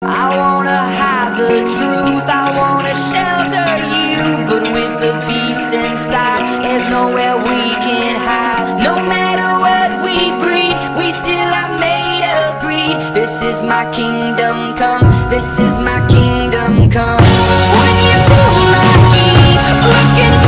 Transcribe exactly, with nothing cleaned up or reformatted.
I wanna hide the truth, I wanna shelter you, but with the beast inside, there's nowhere we can hide. No matter what we breed, we still are made of breed. This is my kingdom come, this is my kingdom come. When you pull my key, look at me.